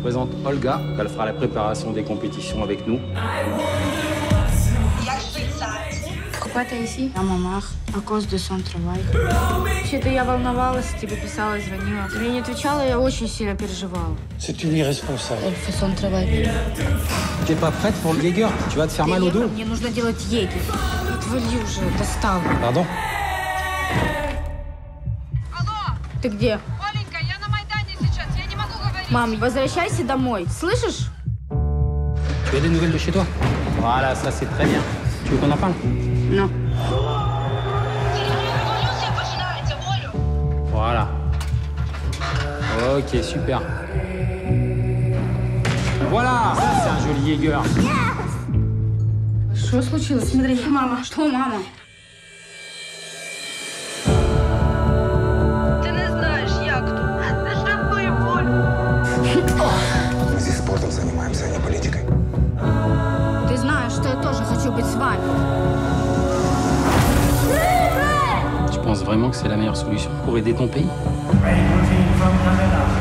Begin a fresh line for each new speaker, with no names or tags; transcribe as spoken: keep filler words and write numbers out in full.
présente Olga, elle fera la préparation des compétitions avec nous.
Pourquoi t'es ici? À maman, à cause de son travail. Вообще-то я волновалась, тебе писала, звонила. Ты мне не отвечала, я очень сильно переживала.
C'est une irresponsable.
Elle fait son travail.
Tu es pas prête pour le Jaeger? Tu vas te faire mal au dos?
Мне нужно делать егерь. Отвали уже, достал.
Pardon?
Алло! Ты где?
Оленька, я на Майдане сейчас, я не могу говорить.
Мам, возвращайся домой, слышишь?
Tu as des nouvelles de chez toi? Voilà, ça c'est très bien. Tu veux qu'on en parle?
Non.
Voilà. Ok, super. Voilà, ça c'est un joli Jaeger.
Что случилось? Смотри, мама. Что, мама?
Ты не знаешь, я кто. Ты ж такую боль.
Мы здесь спортом занимаемся, а не политикой.
Ты знаешь, что я тоже хочу быть с вами.
Tu penses vraiment que c'est la meilleure solution pour aider ton pays?
Hey,